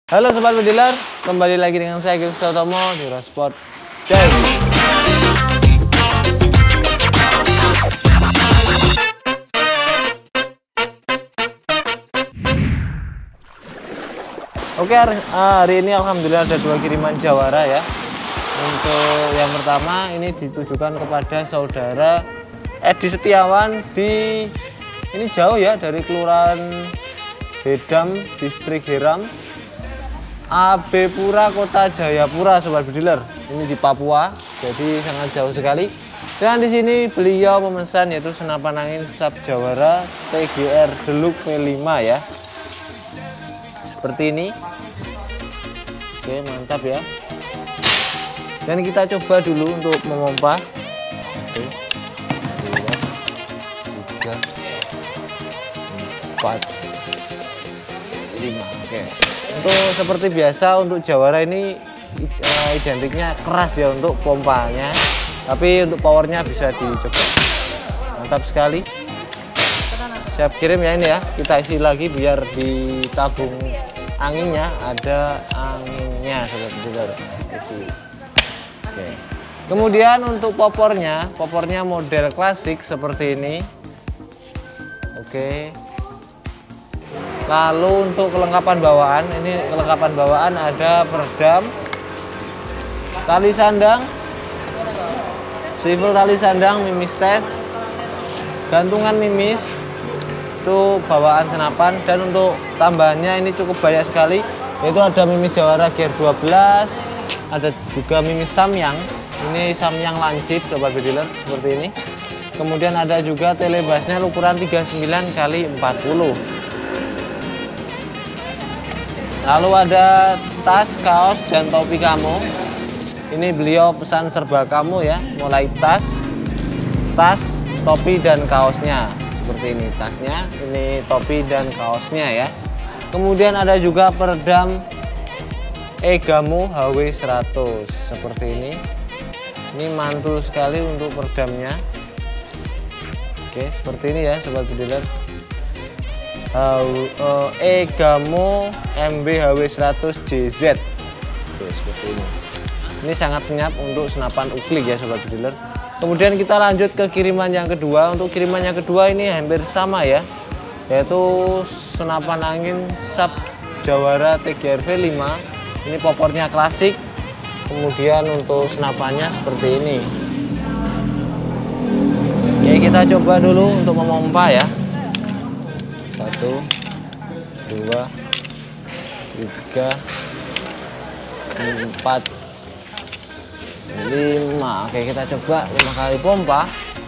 Halo Sobat Bediler, kembali lagi dengan saya Gil Sutomo di Eurosport Daily. Oke, hari ini alhamdulillah ada 2 kiriman jawara ya. Untuk yang pertama ini ditujukan kepada saudara Edi Setiawan ini jauh ya, dari Kelurahan Bedam, Distrik Heram, AB Pura, Kota Jayapura, Sobat Bediler. Ini di Papua, jadi sangat jauh sekali. Dan di sini beliau memesan yaitu senapan angin Sub Jawara TGR Deluk P5 ya. Seperti ini. Oke, mantap ya. Dan kita coba dulu untuk memompa. 1, 2, 3, 4, 5. Oke. Untuk seperti biasa untuk Jawara ini identiknya keras ya untuk pompanya, tapi untuk powernya bisa dicoba. Mantap sekali. Siap kirim ya ini ya. Kita isi lagi biar di tabung anginnya ada anginnya, Sobat Bediler. Isi. Oke. Kemudian untuk popornya model klasik seperti ini. Oke. Lalu untuk kelengkapan bawaan, ini kelengkapan bawaan ada peredam, tali sandang, swivel tali sandang, mimis tes, gantungan mimis, itu bawaan senapan. Dan untuk tambahannya ini cukup banyak sekali, yaitu ada mimis Jawara Gear 12, ada juga mimis Samyang, ini Samyang lancip Sobat Bediler seperti ini. Kemudian ada juga telebasnya ukuran 39 x 40. Lalu ada tas, kaos, dan topi kamu. Ini beliau pesan serba kamu ya, mulai tas, topi, dan kaosnya. Seperti ini tasnya, ini topi dan kaosnya ya. Kemudian ada juga peredam Egamo HW100 seperti ini. Ini mantul sekali untuk peredamnya. Oke, seperti ini ya Sobat Bediler. Egamo MB-HW100 JZ. Oke, seperti ini. Ini sangat senyap untuk senapan uklik ya Sobat Bediler. Kemudian kita lanjut ke kiriman yang kedua. Untuk kiriman yang kedua ini hampir sama ya, yaitu senapan angin Sub Jawara TGR V5. Ini popornya klasik. Kemudian untuk senapannya seperti ini. Oke, kita coba dulu untuk memompa ya. 1, 2, 3, 4, 5. Oke, kita coba 5 kali pompa.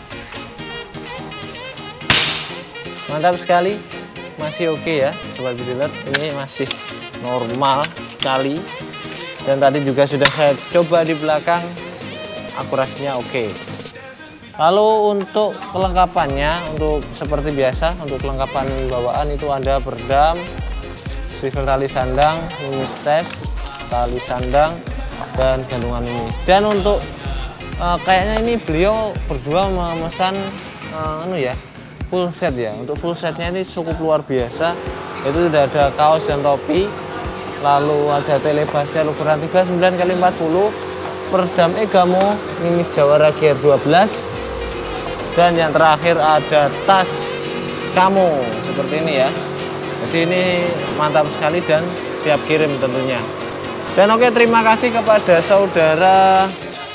Mantap sekali. Masih oke ya Sobat Bediler. Ini masih normal sekali. Dan tadi juga sudah saya coba di belakang, akurasinya oke. Lalu untuk kelengkapannya, untuk seperti biasa, untuk kelengkapan bawaan itu ada peredam, swivel tali sandang, mimis tes, tali sandang, dan gantungan mimis. Dan untuk kayaknya ini beliau berdua memesan full set ya. Untuk full setnya ini cukup luar biasa. Itu sudah ada kaos dan topi, lalu ada telebasnya ukuran 39 x 40, peredam Egamo mimis Jawara Gear 12. Dan yang terakhir ada tas kamu seperti ini ya. Jadi ini mantap sekali dan siap kirim tentunya. Dan oke, terima kasih kepada saudara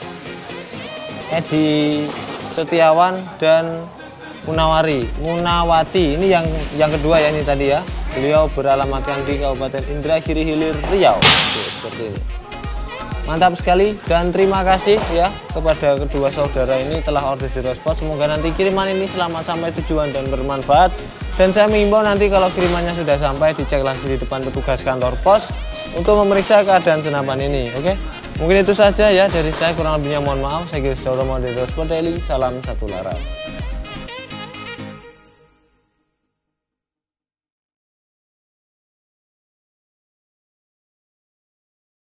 Edi Setiawan dan Munawati. Ini yang kedua ya, ini tadi ya. Beliau beralamatkan di Kabupaten Indragiri Hilir Riau. Oke, seperti ini. Mantap sekali dan terima kasih ya kepada kedua saudara ini telah order di Eurosport. Semoga nanti kiriman ini selamat sampai tujuan dan bermanfaat. Dan saya mengimbau nanti kalau kirimannya sudah sampai, dicek lagi di depan petugas kantor pos untuk memeriksa keadaan senapan ini. Oke, mungkin itu saja ya dari saya, kurang lebihnya mohon maaf. Saya Gil Sutomo dari Eurosport Daily. Salam satu laras.